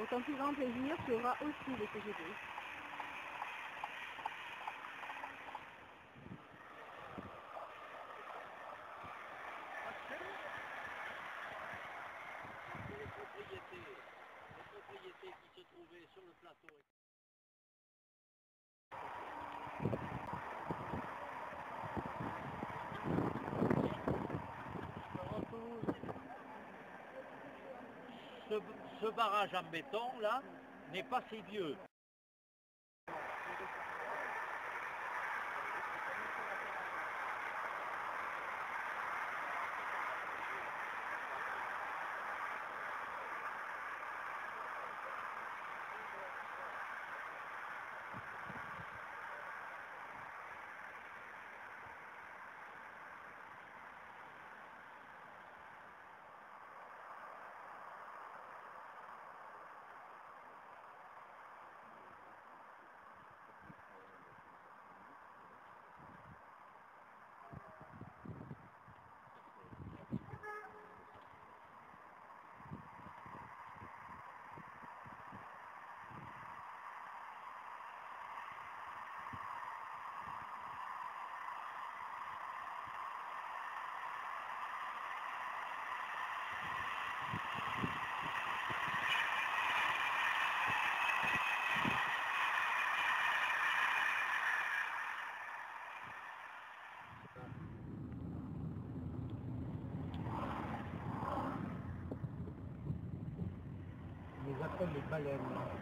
Pour ton plus grand plaisir, tu auras aussi les TGV. Les propriétés qui se trouvaient sur le plateau. Ce barrage en béton là n'est pas si vieux. On les appelle les baleines.